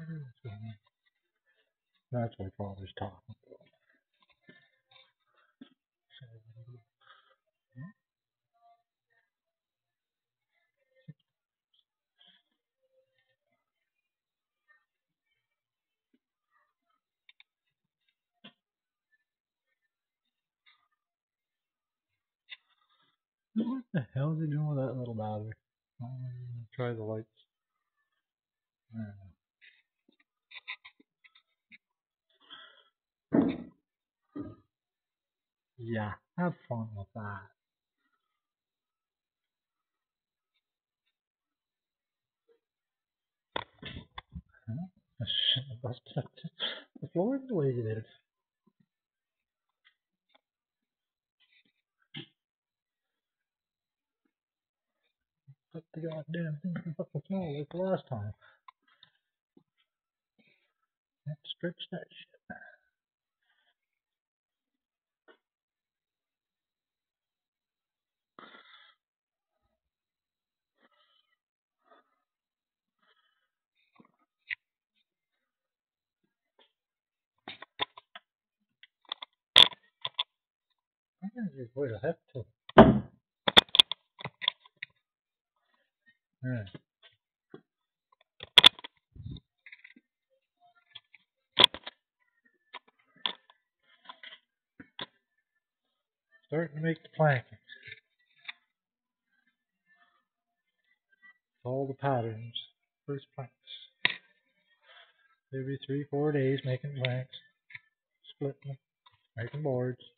That's what Father's talking. What the hell is he doing with that little battery? Try the lights. Yeah, have fun with that. Huh? The floor is the way it is. Put the goddamn thing in the fucking floor like the last time. Let's stretch that shit. I think there's a way to have to. Yeah. Starting to make the planking. All the patterns. First planks. Every 3-4 days making planks. Splitting them. Making boards.